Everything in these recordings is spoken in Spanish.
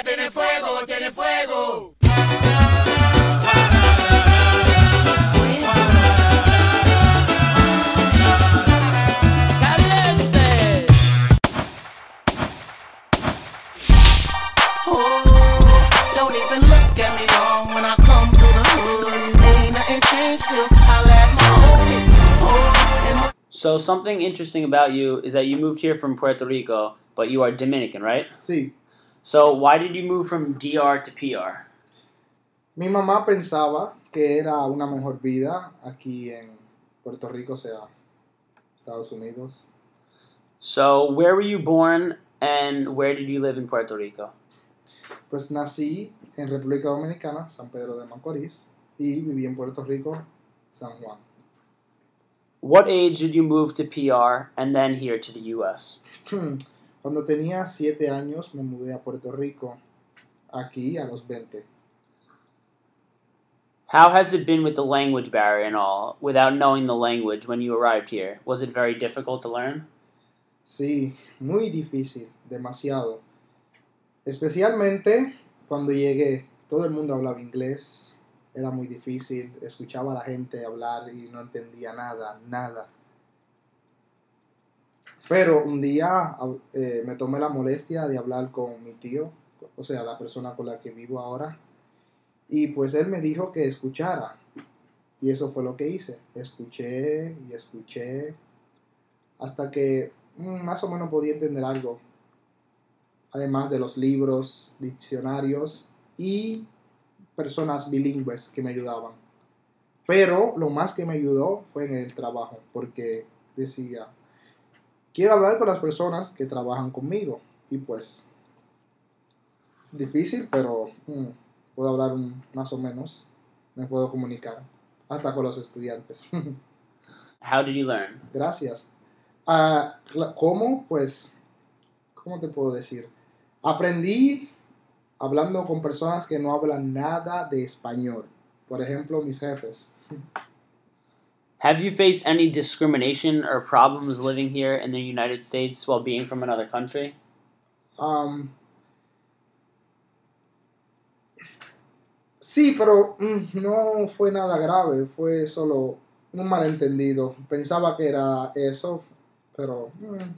Ella tiene fuego, tiene fuego. Caliente. Oh, don't even look at me wrong when I come through the hood. Ain't nothing changed, still holla at my homies. Oh, So something interesting about you is that you moved here from Puerto Rico, but you are Dominican, right? Sí, So why did you move from DR to PR? mi mamá pensaba que era una mejor vida aquí en Puerto Rico, o sea, Estados Unidos. So where were you born and where did you live in Puerto Rico? Pues nací en República Dominicana, San Pedro de Macorís, y viví en Puerto Rico, San Juan. What age did you move to PR and then here to the US? Cuando tenía 7 años me mudé a Puerto Rico, aquí a los 20. How has it been with the language barrier and all, without knowing the language when you arrived here? Was it very difficult to learn? Sí, muy difícil, demasiado. Especialmente cuando llegué, todo el mundo hablaba inglés, era muy difícil, escuchaba a la gente hablar y no entendía nada. Pero un día me tomé la molestia de hablar con mi tío, o sea, la persona con la que vivo ahora, y pues él me dijo que escuchara, y eso fue lo que hice. Escuché y escuché hasta que más o menos podía entender algo, además de los libros, diccionarios y personas bilingües que me ayudaban. Pero lo más que me ayudó fue en el trabajo, porque decía, quiero hablar con las personas que trabajan conmigo. Y pues, difícil, pero puedo hablar más o menos, me puedo comunicar, hasta con los estudiantes. How did you learn? Gracias. ¿Cómo? Pues, ¿cómo te puedo decir? Aprendí hablando con personas que no hablan nada de español. Por ejemplo, mis jefes. Have you faced any discrimination or problems living here in the United States while being from another country? Sí, pero no fue nada grave. Fue solo un malentendido. Pensaba que era eso, pero...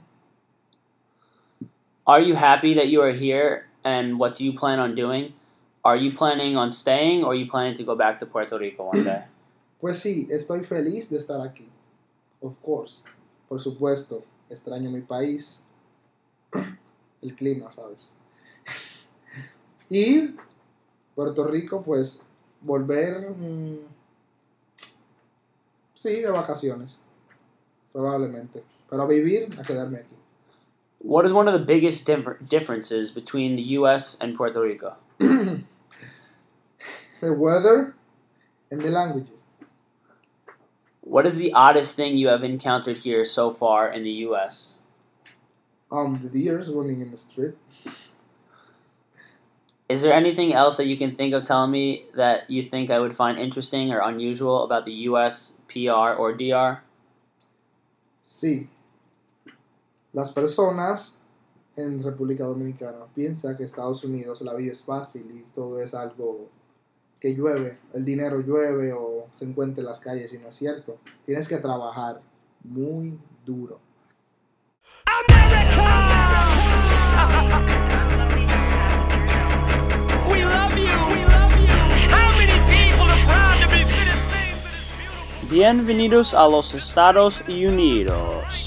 Are you happy that you are here, and what do you plan on doing? Are you planning on staying, or are you planning to go back to Puerto Rico one day? Pues sí, estoy feliz de estar aquí. Of course. Por supuesto, extraño mi país. El clima, ¿sabes? Y Puerto Rico, pues, volver... sí, de vacaciones. Probablemente. Pero a vivir, a quedarme aquí. What is one of the biggest differences between the U.S. and Puerto Rico? The weather and the language. What is the oddest thing you have encountered here so far in the U.S.? The deers running in the street. Is there anything else that you can think of telling me that you think I would find interesting or unusual about the U.S., PR, or DR? Sí. Las personas en República Dominicana piensan que Estados Unidos la vida es fácil y todo es algo que llueve, el dinero llueve o se encuentra en las calles, y no es cierto. Tienes que trabajar muy duro. America! We love you! We love you! How many people are proud to be citizens of this beautiful... Bienvenidos a los Estados Unidos.